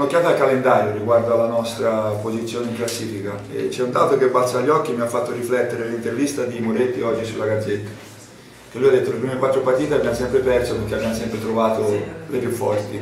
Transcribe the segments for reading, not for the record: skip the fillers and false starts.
un'occhiata al calendario riguardo alla nostra posizione in classifica e c'è un dato che balza agli occhi e mi ha fatto riflettere l'intervista di Moretti oggi sulla Gazzetta, che lui ha detto che le prime 4 partite abbiamo sempre perso perché abbiamo sempre trovato le più forti,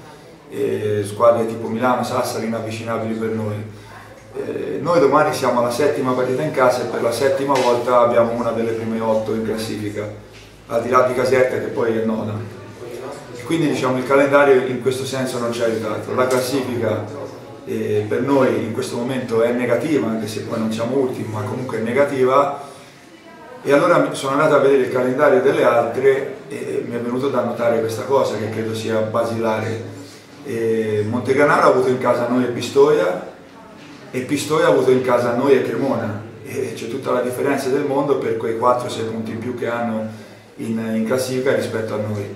e squadre tipo Milano, Sassari inavvicinabili per noi. Noi domani siamo alla 7ª partita in casa e per la 7ª volta abbiamo una delle prime 8 in classifica, al di là di Caserta che poi è nona. Quindi diciamo il calendario in questo senso non ci ha aiutato. La classifica per noi in questo momento è negativa, anche se poi non siamo ultimi, ma comunque è negativa. E allora sono andato a vedere il calendario delle altre e mi è venuto da notare questa cosa che credo sia basilare. Montegranaro ha avuto in casa noi e Pistoia ha avuto in casa noi e Cremona, e c'è tutta la differenza del mondo per quei 4-6 punti in più che hanno in classifica rispetto a noi.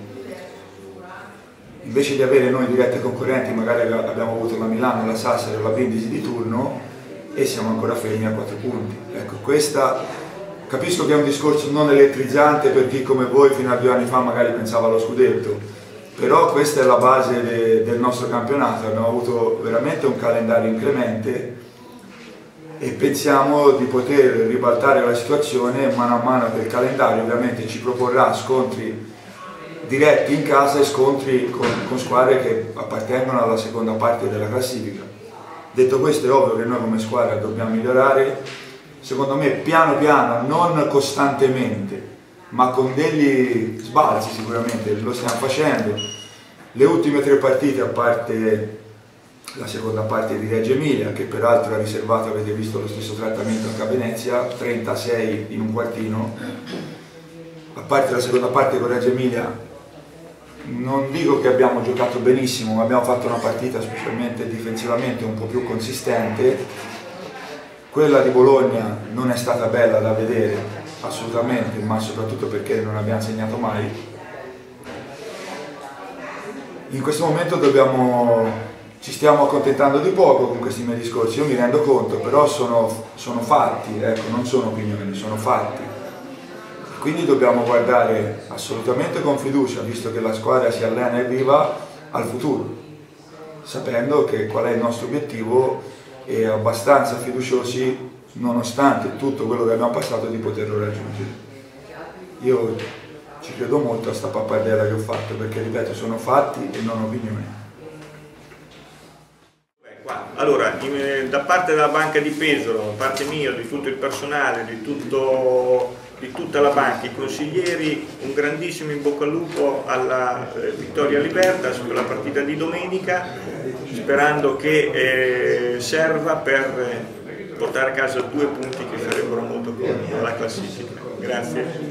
Invece di avere noi dirette concorrenti, magari abbiamo avuto la Milano, la Sassari o la Brindisi di turno e siamo ancora fermi a 4 punti. Ecco, questa capisco che è un discorso non elettrizzante per chi come voi fino a 2 anni fa magari pensava allo scudetto, però questa è la base del nostro campionato. Abbiamo avuto veramente un calendario inclemente e pensiamo di poter ribaltare la situazione mano a mano che il calendario ovviamente ci proporrà scontri diretti in casa e scontri con squadre che appartengono alla seconda parte della classifica. Detto questo, è ovvio che noi come squadra dobbiamo migliorare, secondo me piano piano, non costantemente, ma con degli sbalzi sicuramente, lo stiamo facendo. Le ultime 3 partite, a parte la seconda parte di Reggio Emilia, che peraltro ha riservato, avete visto lo stesso trattamento anche a Venezia, 36 in un quartino, a parte la seconda parte con Reggio Emilia, non dico che abbiamo giocato benissimo, ma abbiamo fatto una partita specialmente difensivamente un po' più consistente. Quella di Bologna non è stata bella da vedere, assolutamente, ma soprattutto perché non abbiamo segnato mai. In questo momento ci stiamo accontentando di poco con questi miei discorsi, io mi rendo conto, però sono fatti, ecco, non sono opinioni, sono fatti. Quindi dobbiamo guardare assolutamente con fiducia, visto che la squadra si allena e viva, al futuro, sapendo che qual è il nostro obiettivo e abbastanza fiduciosi, nonostante tutto quello che abbiamo passato, di poterlo raggiungere. Io ci credo molto a sta pappardella che ho fatto, perché ripeto, sono fatti e non opinioni. Allora, da parte della banca di Pesaro, da parte mia, di tutto il personale, di tutta la banca, i consiglieri, un grandissimo in bocca al lupo alla Vittoria Libertas per la partita di domenica, sperando che serva per portare a casa 2 punti che sarebbero molto comodi alla classifica. Grazie.